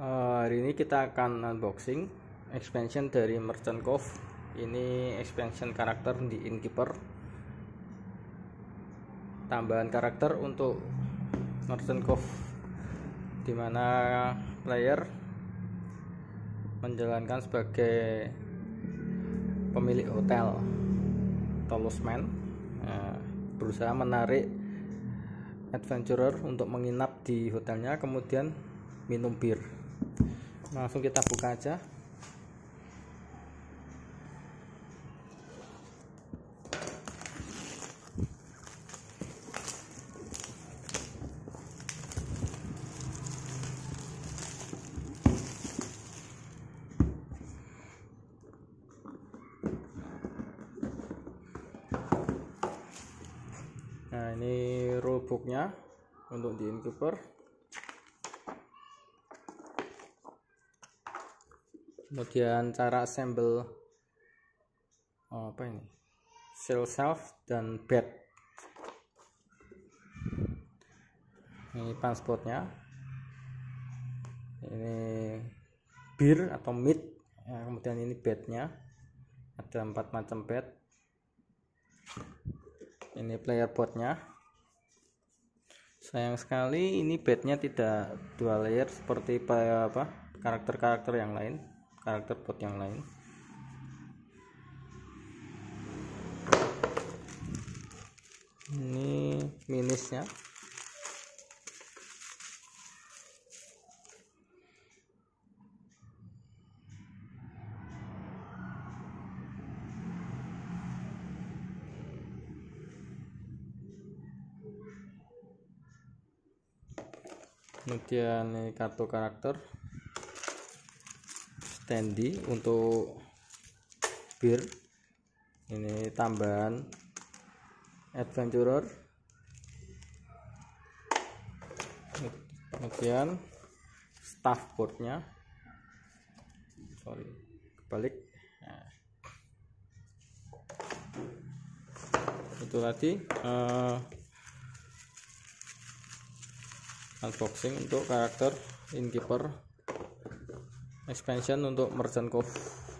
Hari ini kita akan unboxing expansion dari Merchant Cove. Ini expansion karakter di Innkeeper, tambahan karakter untuk Merchant Cove, dimana player menjalankan sebagai pemilik hotel Talisman, berusaha menarik adventurer untuk menginap di hotelnya, kemudian minum bir. Langsung kita buka aja. Nah, ini rulebooknya untuk di Innkeeper. Kemudian cara assemble sail shelf dan bed. Ini transportnya. Ini bir atau meat. Ya, kemudian ini bednya. Ada 4 macam bed. Ini player boardnya. Sayang sekali ini bednya tidak dual layer seperti karakter-karakter yang lain, karakter board yang lain. Ini minisnya. Kemudian ini kartu karakter, standee untuk bir, ini tambahan adventurer, kemudian staff boardnya, kebalik. Nah, itu tadi unboxing untuk karakter Innkeeper expansion untuk Merchant Cove.